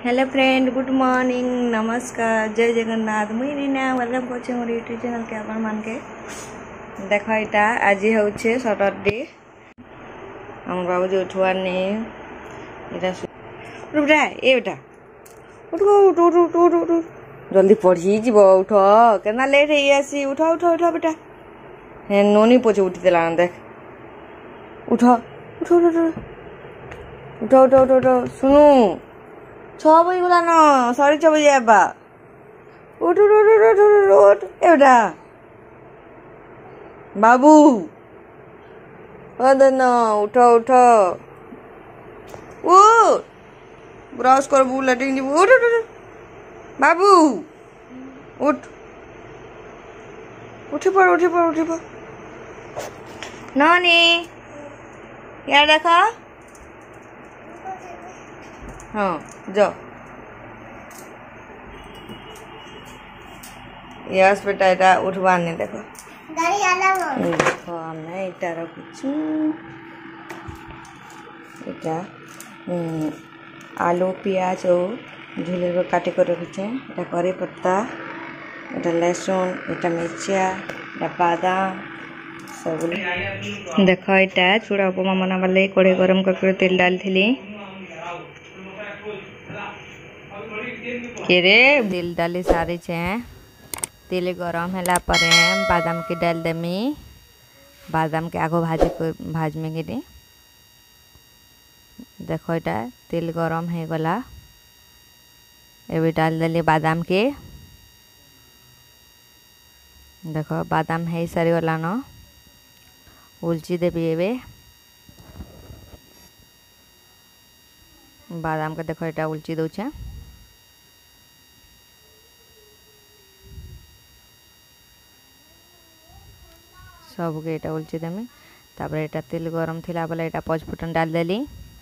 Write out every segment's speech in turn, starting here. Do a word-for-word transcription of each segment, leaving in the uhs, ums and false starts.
Hello friend, good morning, नमस्कार, जय जगन्नाथ। मुई रीना वेलकम करछे मोर यूट्यूब चैनल के आपण मान के। देख एटा आज होछे सैटरडे। हम बाबू जो उठवार ने एटा रुक रे ए बेटा उठ उठ उठ उठ उठ उठ जल्दी पढ़ी जीव उठ केना लेट हे आसी उठ उठ उठ बेटा हे नोनी पोछे उठी देला देख उठ उठ उठ उठ उठ उठ उठ सुनु छ बजे गला न साढ़े छ बजे आबा उठ उठ उठ उठ उठ उठ एटा बाबू अदन उठ उठ उठ ब्रश कर बू लेटिंग जी उठ उठ बाबू उठ उठी पड़ उठी पड़ उठी पड़ नानी यार देखा हाँ जाओ यस बेटा एटा उठवा नहीं देखो गाड़ी आला हो देखो हमने एटा रखुछु एटा आलू प्याज और झुले को काटे कर रखुछु एटा करी पत्ता एटा लहसुन एटा मिर्चा एटा बादाम सब देखो एटा चूड़ा उपमा बना वाले कड़े गरम करके तेल डाल थी केरे तेल डाली सारी छे तेल गरम है बादाम के डाल देमी बादाम के आगो भाज भाज में गिरी देखो एटा तेल गरम है गला एबे डाल देली बादाम के देखो बादाम है सारी गला न उलची देवी एबे बादाम के देखो एटा उलची दउछे सब के एटा उलची देमी तापर एटा तेल गरम थिला बेला एटा पचफुटन डाल देली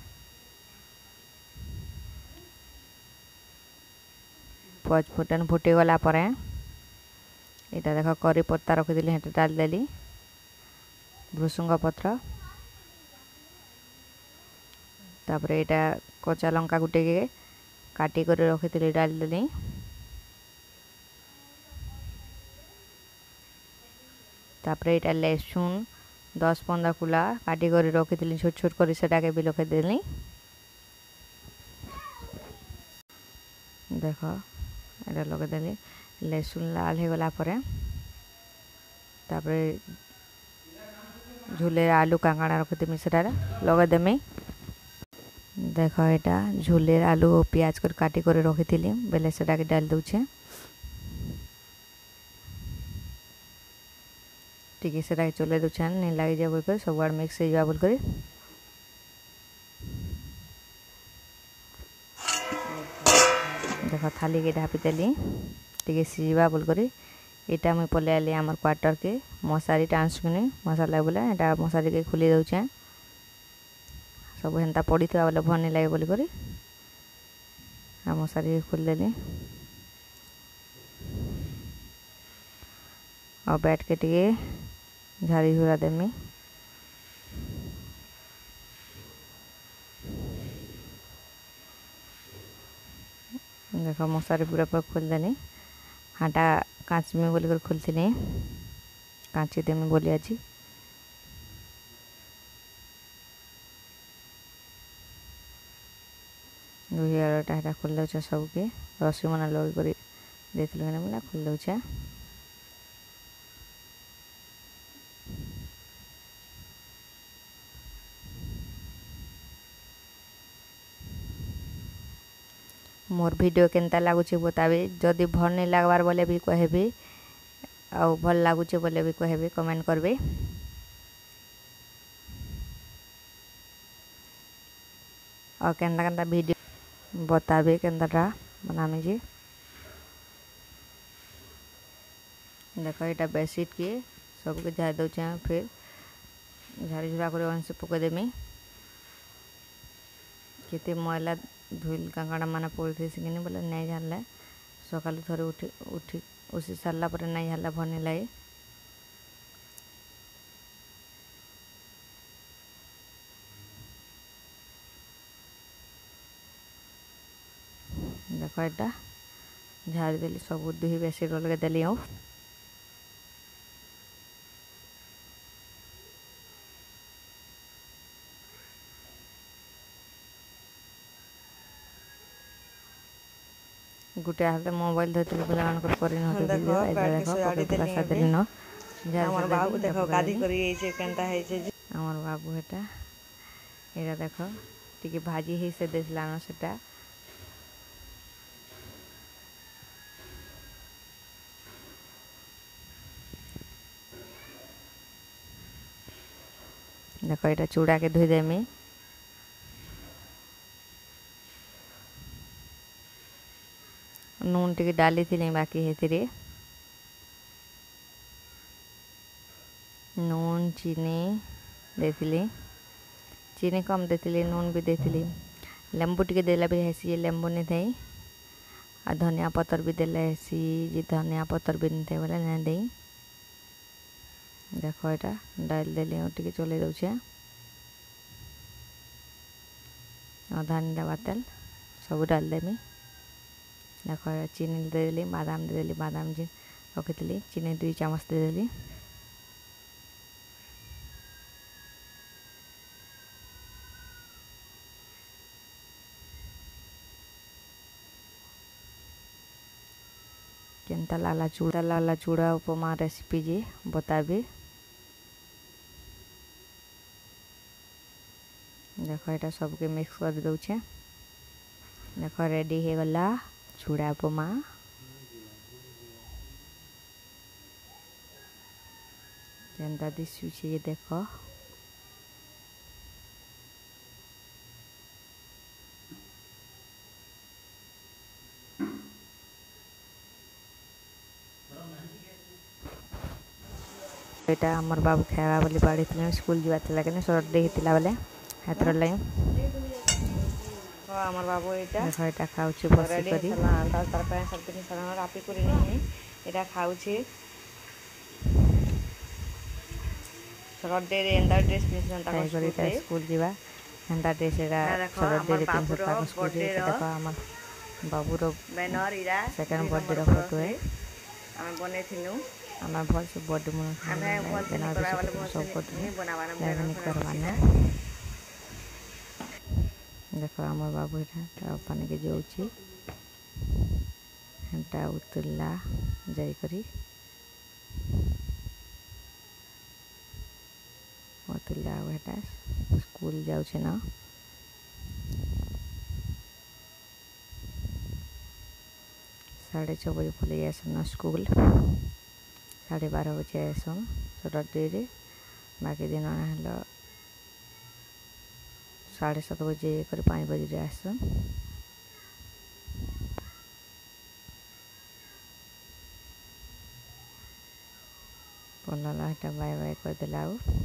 पचफुटन फुटी गला परे एटा देखो करी पत्ता रखी दिली हेटा डाल देली भृसुंग पत्र तापर एटा कच्चा लंका गुटे के काटी कर रखी दिली डाल देली तापर एटा लहसुन दस पंद्रह कुला काटी कर रखी थी छोट छोट कर सेटा के भी रखी देली देखो एटा लगे देली लहसुन लाल हो गला परे तापर झुले आलू कांगड़ा रखी थी सेटा लगे देमी देखो एटा झुले आलू और प्याज कर काटी कर रखी थी बेले सेटा के डाल दूचे टिके सेटा चले दूछन नहीं लगे जा बोल कर सब आड़ मिक्स हो जा बोल कर देखो थाली के ढापी देली टिके सीवा बोल कर एटा मुई पले आली आमर क्वार्टर के मशारी टाँसकुनी मसाला बोले एटा मशारी के खुली दउछे सब हेन्ता पड़ी था बोले भल नहीं लगे बोल कर मशारी खोल देली और बैठ के टिके झाड़ी झुरा देमी देखो मशारी पूरा पूरा खोल देली हाटा कांच में बोल कर खोल थी कांची देमी बोली आज दुहियाटा खोल दे सबके रसी मना लगे कर देना खोल दे मोर वीडियो केनता लगुच बताबे जदि भल नहीं लगवार बोले भी कहबे आउ भल लगुच बोले भी कहबे कमेंट करबे और केनता केनता वीडियो बताबे केनता बनामी जी देखो एटा बेडशीट के सबके झाड़ दउछे फिर झाड़ी झुरा कर वहाँ से पके देमी केते मैला धुल कांगड़ा माना पड़ी थी कि बोले नहीं झाड़ला सका थोड़े उठी उठी उसी सारा पर नहीं झाड़ला भल नहीं लगे देख एटा झाड़ी देली सब दुही बेडसीट अलगे देली आउ गुटे हाथे मोबाइल धरती पिला मानकर करी न वीडियो एटा देखो पकड़ भाषा देली न हमर बाबू देखो गादी करी छै केनता है छै हमर बाबू एटा एटा देखो टिके भाजी ही से देसला न सेटा देखो एटा चूड़ा के धोई देमी नून टिके डाली थी बाकी हेतिरे नून चीनी देथिली चीनी कम देथिली नून भी देथिली लेंबू टिके देला भी हेसी लेंबू नहीं थाई आ धनिया पत्तर भी देला हेसी जे धनिया पत्तर भी नहीं थाई बोले नहीं देई देखो एटा डाल देली टिके चले दउछे आधा नीला बातेल सब डाल देमी देखो चीनी दे देली बादाम दे देली बादाम जी रखी चीनी दुई चामच दे देली केनता लाला चूड़ा लाला चूड़ा उपमा रेसिपी जी बताबी देखो एटा सबके मिक्स कर दउछे देखो रेडी हो गला चूड़ा उपमा केनता दिसुछे ये देखो एटा हमर बाबू खावा बोली बाड़ी थले स्कूल जीवा थला के शॉर्ट डे हितला बोले हातर लाई तो हमर बाबू एटा देखो एटा खाउछे बसी करी तार तार पे सब दिन सना रापी करी नहीं एटा खाउछे शॉर्ट डे रे अंदर ड्रेस पिनसन ता करी ता स्कूल जीवा अंदर ड्रेस एरा शॉर्ट डे रे पिनसन ता स्कूल जे देखो हमर बाबू रो बैनर इरा सेकंड बर्थडे रो फोटो है हम बने थिनु हमें भल से बर्थडे मन हमें भल से करा वाला सब फोटो नहीं बनावाना नहीं करवाना देखो हमर बाबू एटा पानी के जोउची हेंटा उतरला जाई करी उतरला बेटा स्कूल जाउ छे ना साढ़े छः बजे खुले आसन स्कूल साढ़े बारह बजे आसन सैटरडे रे बाकी दिन हेलो साढ़े सात बजे कर पाँच बजे आसन पढ़ला एटा बाय बाय कर देला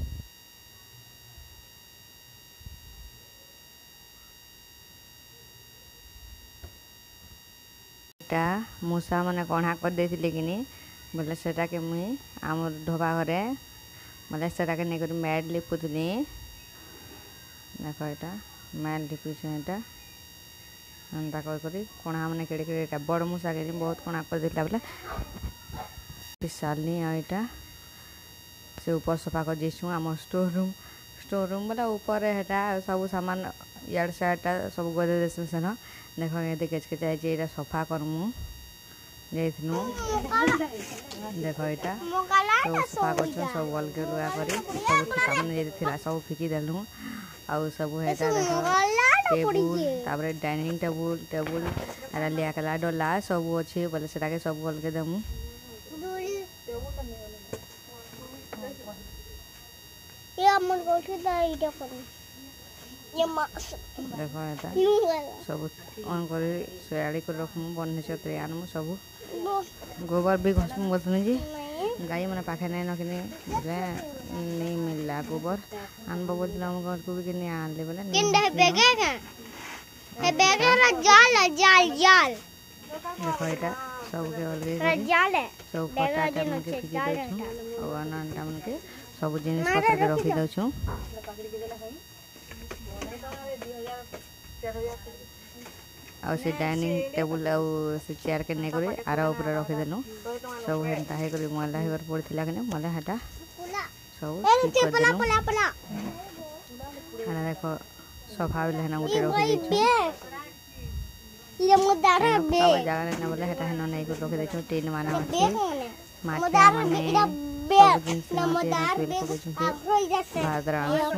एटा मूसा माने कणा कर देथिले किनी बोले सेटा के मुई आम ढोबा घरे बोले सेटा के नेकर मैड लिपुतनी देखो एटा मैड लिपुछे एटा अंता कर करी कणा माने केड़े केड़े एटा बड़ मूसा के बहुत कणा कर देथिला बोले पिसालनी एटा से ऊपर सफा कर जेछु आम स्टोर रूम स्टोर रूम बोला ऊपर हेटा सब सामान यार साइडटा सब गदे देसु सेन देखो ये केच के चाहे एटा सफा करमु जेथनु देखो एटा सब सफा करछु सब वॉल के लुआ करी सब ठिका मन जे थिला सब फिकी देलु आ सब हेटा देखो टेबुल ताबरे डाइनिंग टेबुल टेबुल आरा लिया कला डोला सब अछि बोले सेटा के सब वॉल के देमु ये अमन को दा इटा करू ये मास देखो एटा सब ऑन करी सोयाड़ी कर रखमु बन्ने छतरे आनमु सब गोबर भी घसमु बोलथनी जी गाय माने पाखे नै न किने बोले नहीं मिलला गोबर आनबो बोलथला हम घर को भी किने आनले बोले किंडा बेगे का ए बेगे रा जाल जाल जाल देखो एटा सब के अलगे रा जाल है सब पटा के मन के फिकी देछु और अनंटा मन के सब जिनिस पत्र के रखी दउछु आ से डाइनिंग टेबल आ से चेयर के नै करी आरा ऊपर रखि देलु सब हेंता हे करी मला हे कर पड़थिला कि मला हटा सब ठीक कर देलु खाना देखो सोफा भी लेना उठे रखि देछु ये मुदार बे अब जगह नै बोले हटा हेनो नै को रखि देछु टीन माना अछि माटा माने सब दिन से मुदार बे आफरो इजासे भाद्रा आसु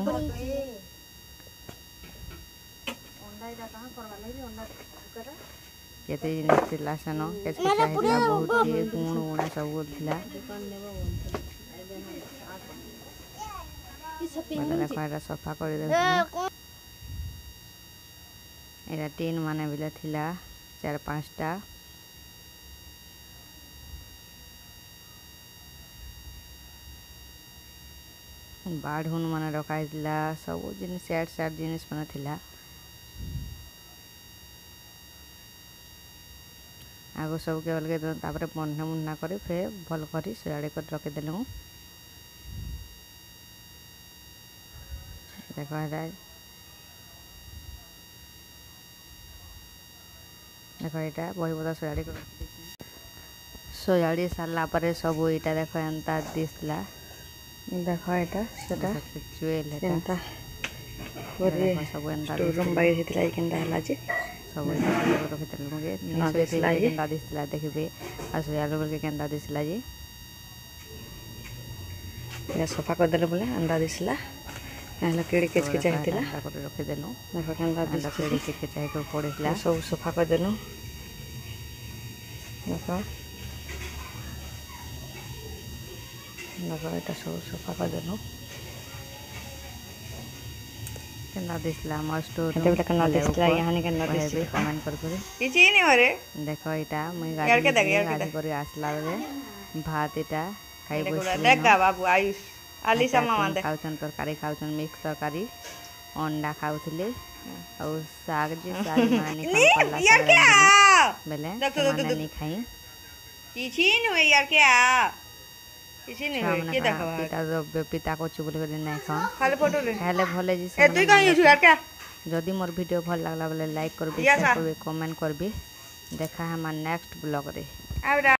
अंडा कहां करवा लगी अंडा केते जिनिस थिला सनो केच के चाहिला बहुत के गुण उणा सब थिला मतलब देखो एटा सफा कर दे एटा टीन माने बिला थिला चार पांचटा बाढ़ुन माने रखाइला सब जिनिस सेट सेट जिनिस माने थिला आगो सब के अलगे दन तापर बन्ना मुन्ना करी फिर भल करी सजाड़े कर रखि देलु देखो एटा देखो एटा बही बदा सजाड़े कर सजाड़ी सारला परे सब एटा देखो एंता दिसला देखो एटा सेटा जुएल एटा एंता पूरे सब एंता रूम बाई हेतला केंदा हला जे सब एटा रखि देलु के निसो एतला केंदा दिसला देखबे आ सजाड़े बोल के केंदा दिसला जे या सोफा कर देले बोले अंडा दिसला याला केड़ी केच के चाहितिला अंडा कर रखि देलु देखो केंदा दिसला केड़ी केच के चाहि को पड़िला सब सोफा कर देलु देखो देखो एटा सब सोफा कर देलु केंदा दिसला मस्त एटा बेटा केंदा दिसला यहां ने केंदा दिसला कमेंट कर करे किछि नै होरे देखो एटा मैं गाड़ी के देख यार के करे आसला रे भात एटा खाइ बसले देखा बाबू आयुष आलिसा मामा दे खाउछन तरकारी खाउछन मिक्स तरकारी अंडा खाउथिले और साग जे साग माने काम पल्ला यार के बेले माने नहीं खाई किछि नै यार के आ किछि नै होय के देखा पिता जो पिता को चुबल करे नै खान खाली फोटो ले खाले भले जी ए तुई कहि छु यार के जदी मोर वीडियो भल लागला बोले लाइक करबे शेयर करबे कमेंट करबे देखा हम नेक्स्ट ब्लॉग रे।